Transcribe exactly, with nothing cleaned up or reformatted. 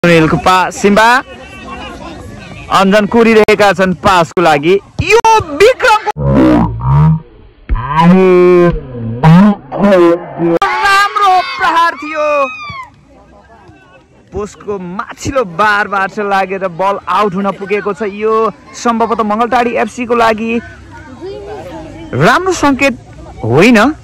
सुनिलको pass Simba अन्जन कुरिरहेका छन् पासको लागि। यो विक्रम राम्रो प्रहार थियो। पोस्टको माथिल्लो बारबाट लागेर बल आउट हुन पुगेको छ। यो सम्भवतः मंगलटाडी एफसी को लागि राम्रो संकेत होइन।